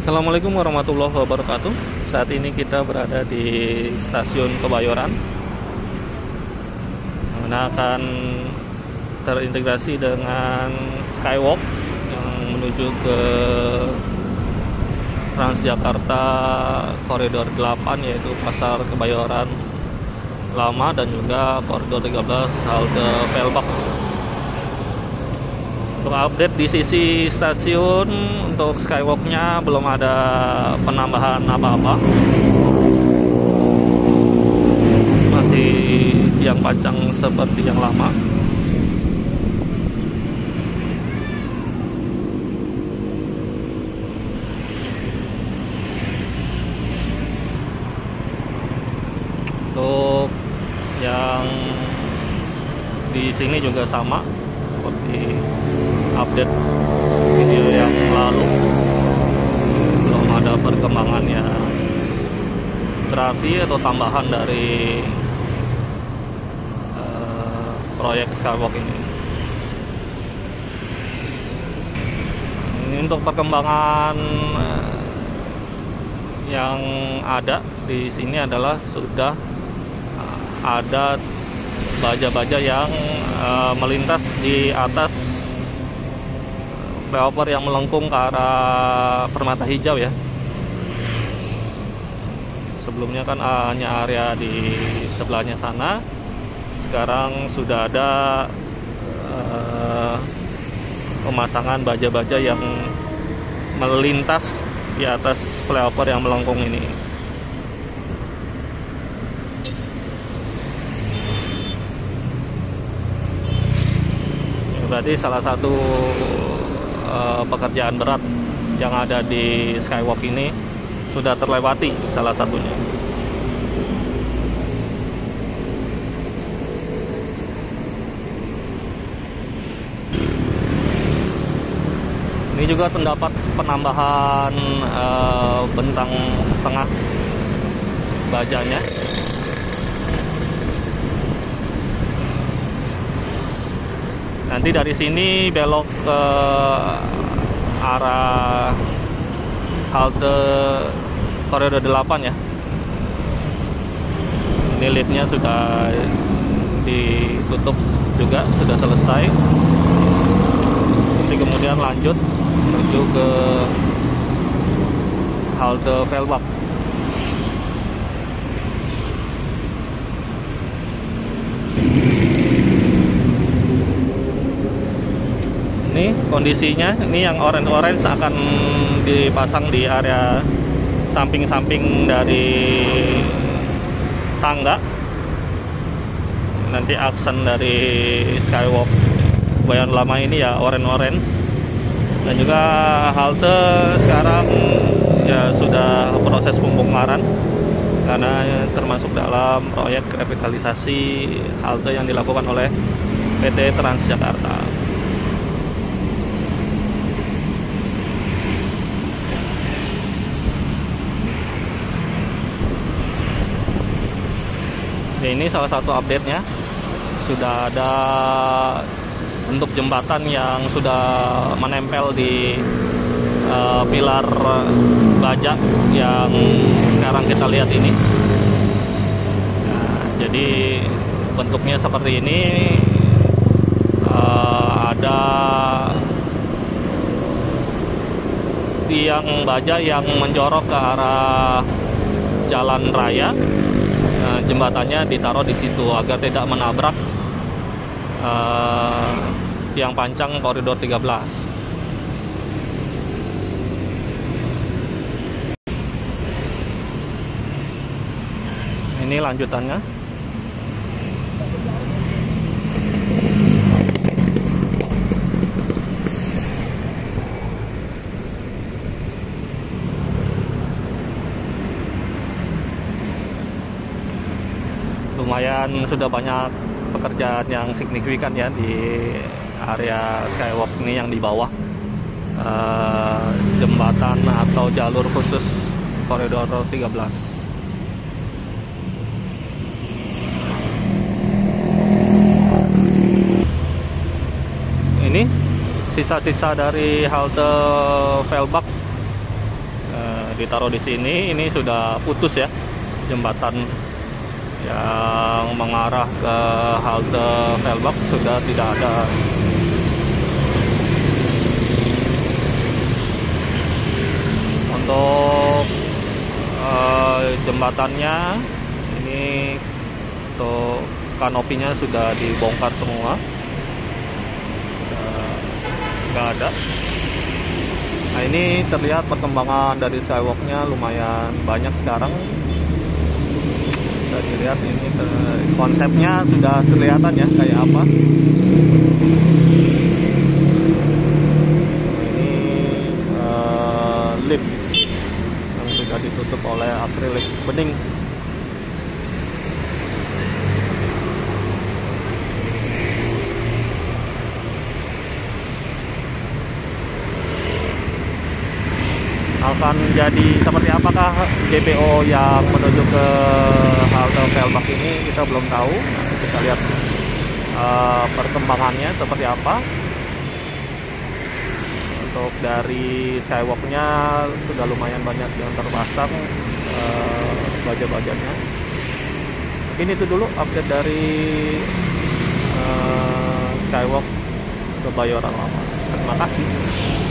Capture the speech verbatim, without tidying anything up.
Assalamualaikum warahmatullahi wabarakatuh. Saat ini kita berada di stasiun Kebayoran, mana akan terintegrasi dengan Skywalk yang menuju ke Transjakarta Koridor delapan, yaitu Pasar Kebayoran Lama, dan juga Koridor tiga belas halte Velbak. Untuk update di sisi stasiun, untuk Skywalk-nya belum ada penambahan apa-apa, masih yang panjang seperti yang lama. Untuk yang di sini juga sama seperti update video yang lalu, belum ada perkembangan yang berarti atau tambahan dari uh, proyek Skywalk ini. Ini untuk perkembangan uh, yang ada di sini adalah sudah uh, ada baja-baja yang uh, melintas di atas flyover yang melengkung ke arah Permata Hijau ya. Sebelumnya kan hanya area di sebelahnya sana. Sekarang sudah ada uh, pemasangan baja-baja yang melintas di atas flyover yang melengkung ini. Berarti salah satu uh, pekerjaan berat yang ada di Skywalk ini sudah terlewati, salah satunya. Ini juga terdapat penambahan uh, bentang tengah bajanya. Nanti dari sini belok ke arah halte Koridor delapan ya. Ini liftnya sudah ditutup juga, sudah selesai. Nanti kemudian lanjut menuju ke halte Velbak. Ini kondisinya, ini yang orange-orange akan dipasang di area samping-samping dari tangga. Nanti aksen dari Skywalk Kebayoran Lama ini ya orange-orange. Dan juga halte sekarang ya sudah proses pembongkaran karena termasuk dalam proyek revitalisasi halte yang dilakukan oleh P T Transjakarta. Ini salah satu update-nya, sudah ada bentuk jembatan yang sudah menempel di uh, pilar baja yang sekarang kita lihat ini. Nah, jadi bentuknya seperti ini, uh, ada tiang baja yang menjorok ke arah jalan raya. Nah, jembatannya ditaruh di situ agar tidak menabrak uh, tiang panjang Koridor tiga belas. Ini lanjutannya. Lumayan sudah banyak pekerjaan yang signifikan ya di area Skywalk ini yang di bawah uh, jembatan atau jalur khusus Koridor tiga belas. Ini sisa-sisa dari halte Velbak eh, ditaruh di sini. Ini sudah putus ya, jembatan yang mengarah ke halte Velbak sudah tidak ada. Untuk uh, jembatannya ini untuk kanopinya sudah dibongkar semua, nggak ada. Nah, ini terlihat perkembangan dari skywalknya lumayan banyak sekarang. Bisa dilihat ini konsepnya sudah kelihatan ya kayak apa. Ini uh, lift yang sudah ditutup oleh akrilik bening. Akan jadi seperti apakah J P O yang menuju ke halte Velbak ini, kita belum tahu. Nanti kita lihat uh, perkembangannya seperti apa. Untuk dari skywalknya sudah lumayan banyak yang terpasang uh, baja-bajanya. Mungkin itu dulu update dari uh, skywalk Kebayoran Lama. Terima kasih.